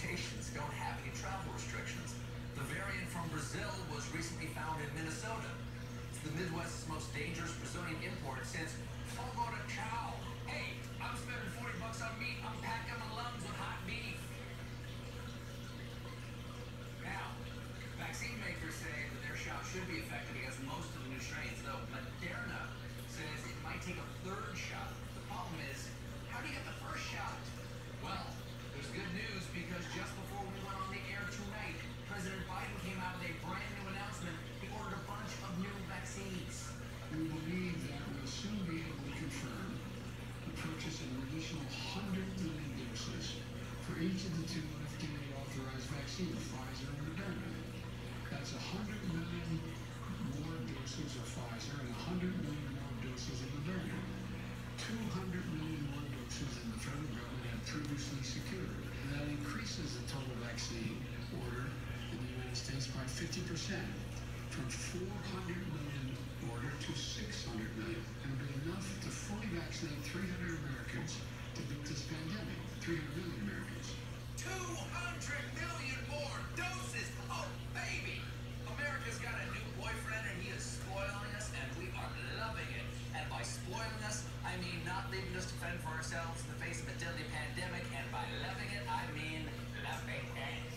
mutations don't have any travel restrictions. The variant from Brazil was recently found in Minnesota. It's the Midwest's most dangerous Brazilian import since Fogo de Chao. Hey, I'm spending 40 bucks on meat. I'm packing my lungs with hot beef. Now, vaccine makers say that their shot should be effective against most of the new strains, though Moderna says it might take a third shot. The problem is, how do you get the first shot? Well, there's good news because just before we went on the air tonight, President Biden came out with a brand new announcement. He ordered a bunch of new vaccines. We believe that we'll soon be able to confirm the purchase of an additional 100 million doses for each of the two FDA-authorized vaccines, Pfizer and Moderna. That's 100 million more doses of Pfizer and 100 million more doses of Moderna. 200 million more doses than the federal government had previously secured. And that increases the total vaccine order in the United States by 50%, from 400 million order to 600 million. And it'll be enough to fully vaccinate 300 Americans to beat this pandemic. 300 million Americans. 200 million more doses! Oh, baby! America's got a new boyfriend and he is spoiling us and we are loving it. And by spoiling us, I mean not leaving us to fend for ourselves in the face of a deadly pandemic. And by loving it, I mean loving it.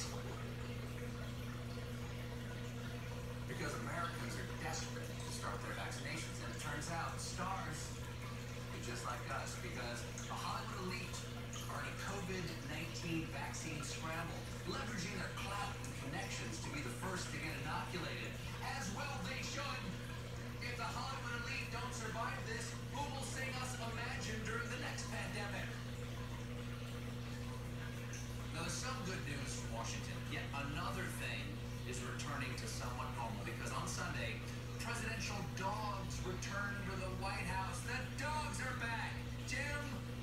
Because Americans are desperate to start their vaccinations. And it turns out stars are just like us because the Hollywood elite are in a COVID-19 vaccine scramble, leveraging their clout and connections to be the first to get inoculated. As well they should. If the Hollywood elite don't survive this, who will sing us Imagine during the next pandemic? Now, there's some good news from Washington. Yet another thing is returning to somewhat normal because on Sunday, presidential dogs return to the White House. The dogs are back. Jim?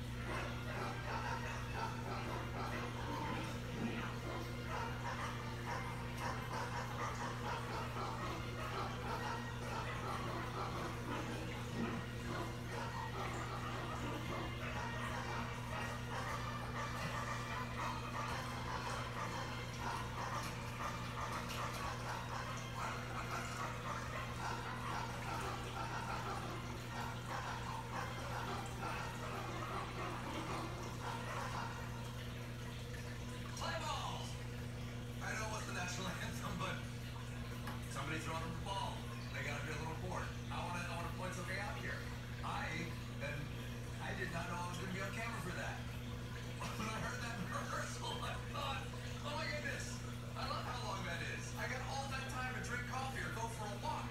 Throwing them the ball. They got to be a little bored. I want to point something out here. I did not know I was going to be on camera for that. When I heard that rehearsal, I thought, oh my goodness, I love how long that is. I got all that time to drink coffee or go for a walk.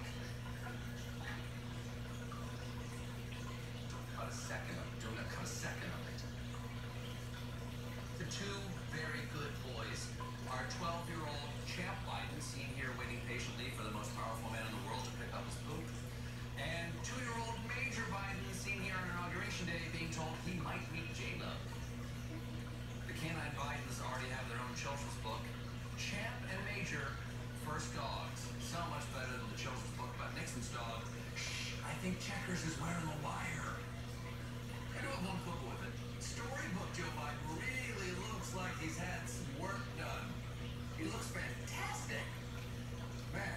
Don't cut a second of it. Do not cut a second of it. The two very good boys are 12-year-old Champ Biden, seen here waiting patiently for the most powerful man in the world to pick up his poop, and 2-year-old Major Biden, seen here on Inauguration Day, being told he might meet J-Lo. The canine Bidens already have their own children's book. Champ and Major, first dogs. So much better than the children's book about Nixon's dog. Shh, I think Checkers is wearing the wire. I do have one quibble with it. Storybook Joe Biden really looks like he's had some work done. He looks fantastic. Man,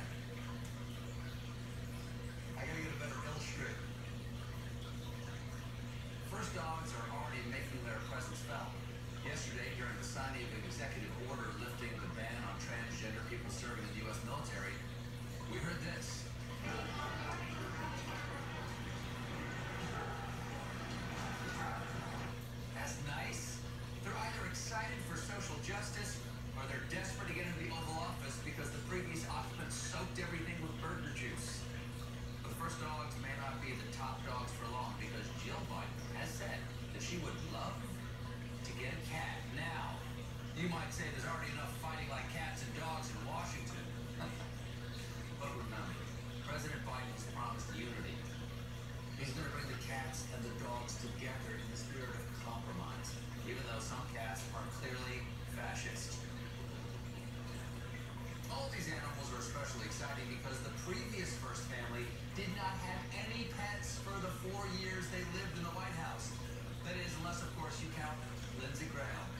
I gotta get a better illustrator. First dogs are already making their presence felt. Yesterday, during the signing of an executive order lifting the ban on transgender people serving in the U.S. military, we heard this. That's nice. They're either excited for social justice or they're desperate to get into the Oval Office because the previous occupants soaked everything with burger juice. But the first dogs may not be the top dogs for long because Jill Biden has said that she would love to get a cat. Now, you might say there's already enough fighting like cats and dogs in Washington. But remember, President Biden's promised unity. He's going to bring the cats and the dogs together in the spirit of compromise, even though some cats are clearly fascist. All these animals are especially exciting because the previous first family did not have any pets for the 4 years they lived in the White House. That is, unless, of course, you count Lindsey Graham.